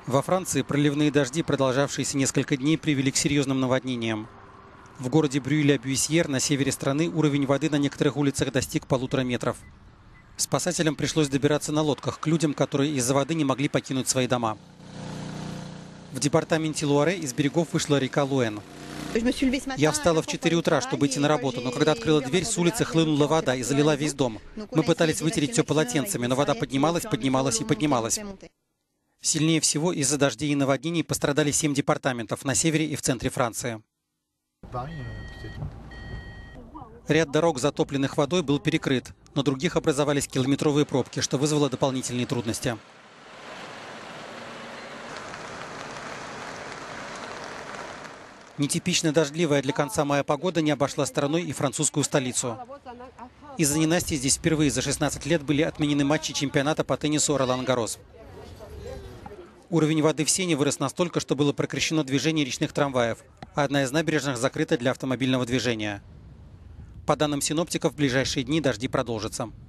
Во Франции проливные дожди, продолжавшиеся несколько дней, привели к серьезным наводнениям. В городе Брюй-Ля-Бюйсьер на севере страны уровень воды на некоторых улицах достиг 1,5 метров. Спасателям пришлось добираться на лодках к людям, которые из-за воды не могли покинуть свои дома. В департаменте Луаре из берегов вышла река Луэн. Я встала в 4 утра, чтобы идти на работу, но когда открыла дверь, с улицы хлынула вода и залила весь дом. Мы пытались вытереть все полотенцами, но вода поднималась, поднималась и поднималась. Сильнее всего из-за дождей и наводнений пострадали 7 департаментов на севере и в центре Франции. Ряд дорог, затопленных водой, был перекрыт, но других образовались километровые пробки, что вызвало дополнительные трудности. Нетипично дождливая для конца мая погода не обошла стороной и французскую столицу. Из-за ненастья здесь впервые за 16 лет были отменены матчи чемпионата по теннису Ролан-Гаррос. Уровень воды в Сене вырос настолько, что было прекращено движение речных трамваев, а одна из набережных закрыта для автомобильного движения. По данным синоптиков, в ближайшие дни дожди продолжатся.